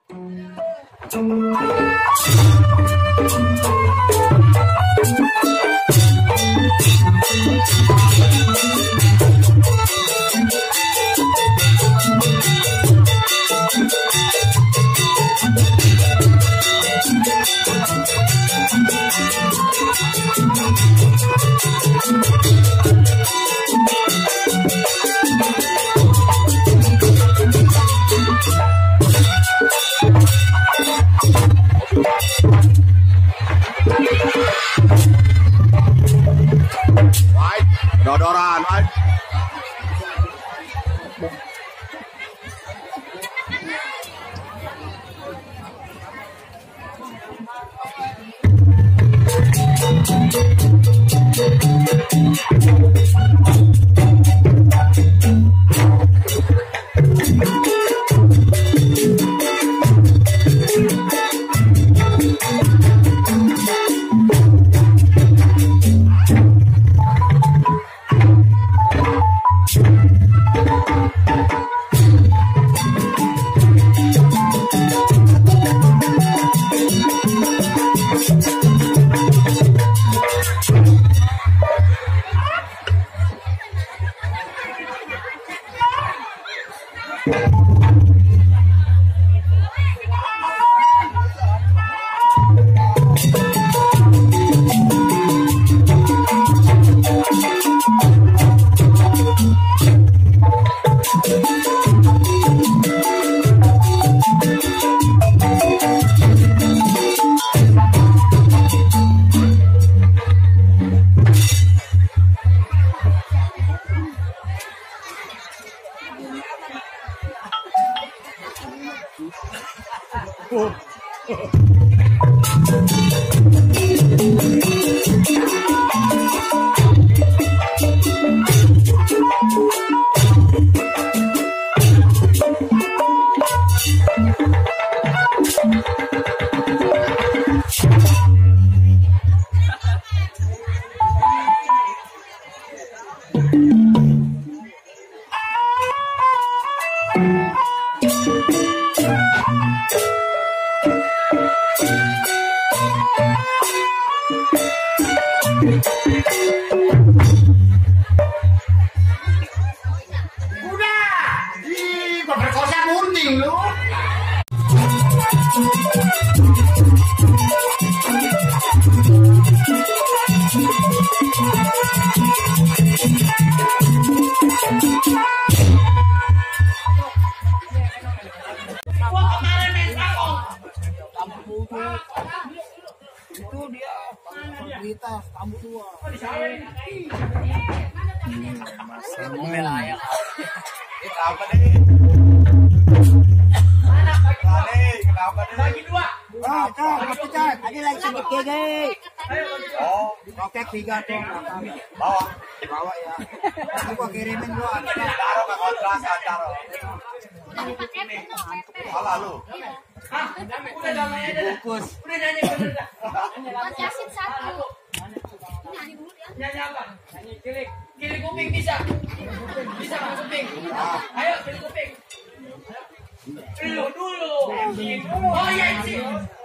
Dodoran, itu dia berita kamu dua. Itu apa nih? Kenapa nih? Bagi dua. Ada lagi sedikit guys. Oh, oke 3 tuh. Bawa ya. Aku gua kirimin dulu. Taruh ke kontras, taruh. Salah lu. Udah damai aja. Bungkus. Udah nyanyi bener dah. Mas Yasin 1. Nyanyi dulu ya. Nyanyi apa? Nyanyi kilik kuping bisa. Bisa kan kuping? Ayo kilik kuping. Dulu. Oh iya sih.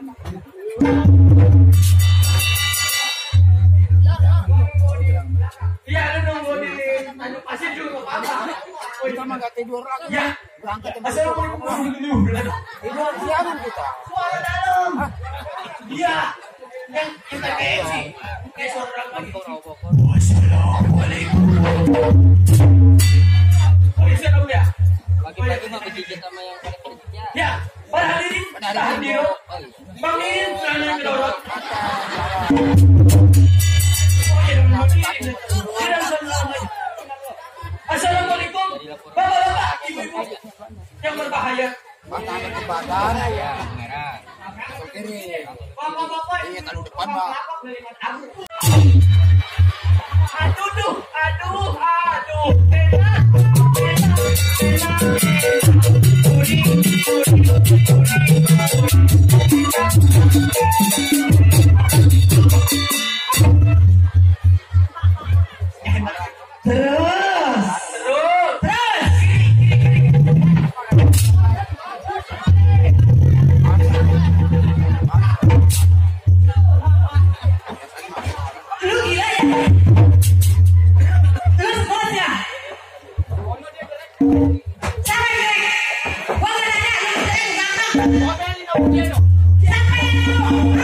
Iya lu nunggu di anu pasir dulu apa? Kita mah gak tidur lagi. Ya. Berangkat Asal mau dulu. tidur siaran kita. Suara dalam. Iya. Yang kita kayak sih. Kayak suara orang lagi. Wassalamualaikum. Oh bisa dong ya. Pagi-pagi mah kejijit sama yang paling kerja. Ya, para hadirin, hadir. Bang Min, sana kedorot. Assalamualaikum, bapak-bapak, ibu-ibu yang berbahaya. Matanya ke badan ya. Merah. Ke kiri. Bapak-bapak, Iya, taruh depan, Pak. Aduh. Terus.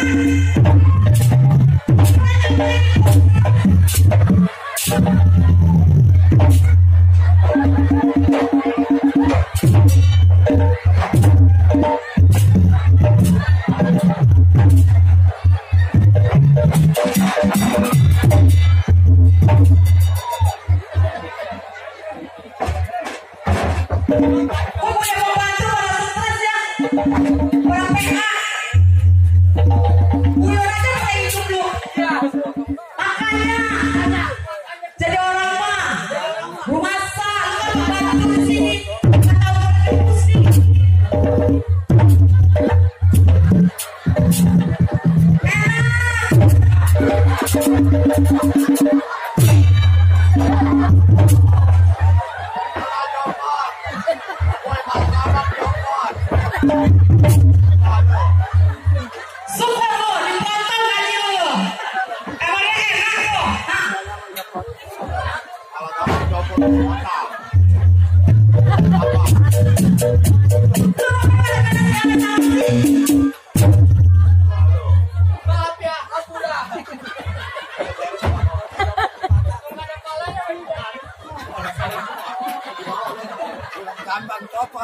Gampang copot.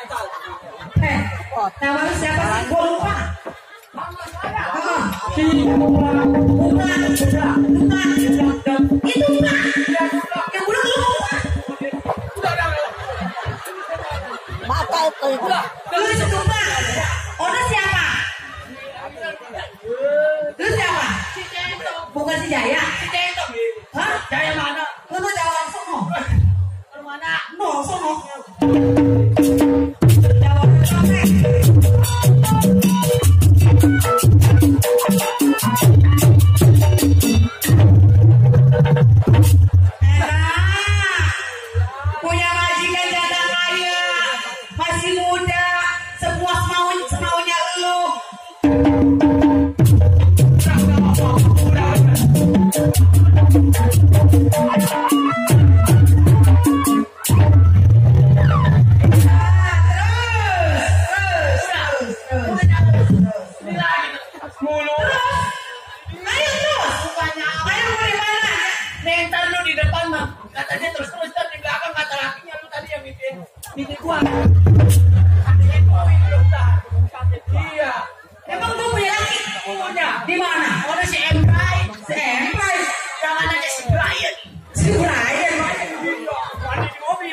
Nama lu siapa sih? Gua lupa. Bukan. Itu enggak. Yang udah lupa. Mata itu. Lu itu lupa. Orang siapa? Lu siapa? Si Centong. Bukan si Jaya. Si Centong. Hah? Jaya mana? Lu mau jawab sono. Lu mana? No, sono. Jawab sono. Punya majikan jatah kaya, masih muda, sepuas semaunya lu. Katanya terus dan di belakang kata lakinya lu tadi yang bikin gua. Iya. Emang gue punya laki? Punya. Di mana? Ada si Emprai. Si Emprai. Jangan aja si Brian. Si Brian. Mandi di mobil.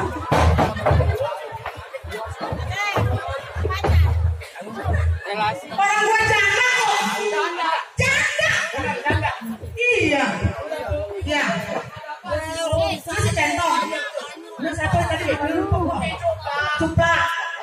Orang gue janda kok. Janda. Janda. Iya. Iya. Si Centong. Lu siapa tadi? Cupla.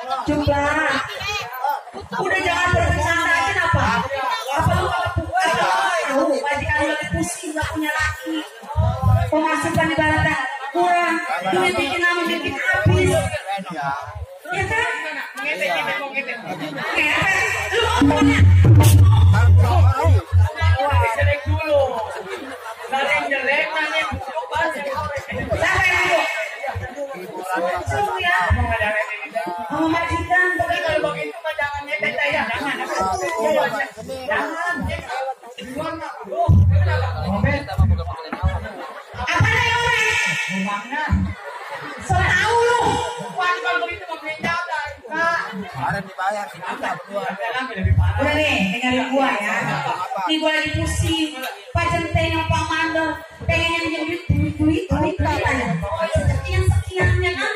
Udah jangan bercanda aja kenapa? Apa lu tahu majikan lu lagi pusing gak punya laki. Pemasukan ibaratnya kurang. Duit bikin lama bikin habis. Ya kan? Ngepet. Ngepet. Lu mau kemana? Jelek dulu. Nggak ada yang jelek, nggak ada yang buruk, banyak. Siapa yang dulu? Suruh ya. Sama majikan. Tapi kalau begitu mah jangan ngepet ya. Jangan. Apa nih orang? So tahu lu. Wah, kalau begitu mau beli janda. Kemarin dibayar sejuta berdua. Udah nih, dengerin gua ya. Nih gua lagi pusing. Pak Centeng yang Pak Mandor pengen yang duit aja. Sekian-sekiannya kan.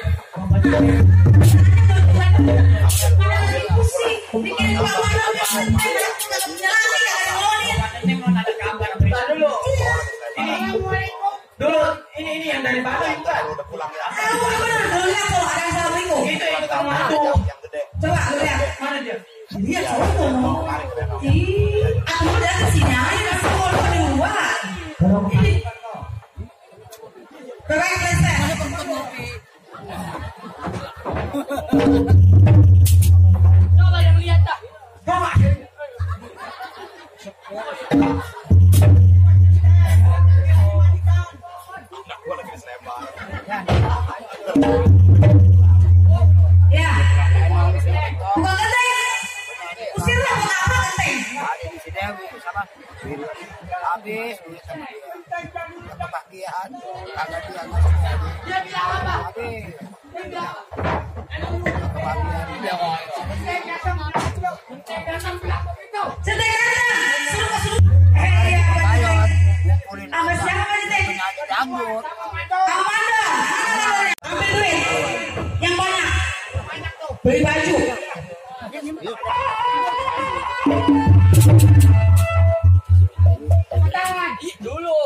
Mana lagi pusing. Bikin Pak Mandor yang Centeng nggak punya lagi ya Ini mau ada kabar berita dulu. Dulu, ini yang dari Bandung itu kan. Udah pulang ya. Bener, dulu lihat tuh ada assalamualaikum. Itu yang tukang madu. Yang gede. Coba lu lihat. Mana dia? Dia sono. Ih, aku udah kesini aja kasih foto di luar. Ih. Coba selesai. Coba yang lihat tak. Coba. Gua lagi di Sleman. Ya. Bukan genteng. Usirlah kenapa genteng? Habis duit sama dia. Kebahagiaan kagak dia. Dia bilang apa? Habis. Dia bilang apa? Kebahagiaan dia. Datang bilang begitu. Ayo, ngumpulin Sama siapa nih teh? penyanyi dangdut. Amanda. Ambil duit yang banyak. Beli baju. Dulu.